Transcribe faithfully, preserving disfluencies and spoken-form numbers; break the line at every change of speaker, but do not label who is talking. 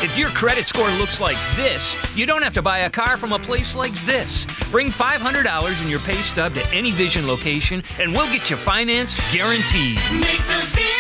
If your credit score looks like this, you don't have to buy a car from a place like this. Bring five hundred dollars in your pay stub to any Vision location, and we'll get you financed guaranteed.
Make the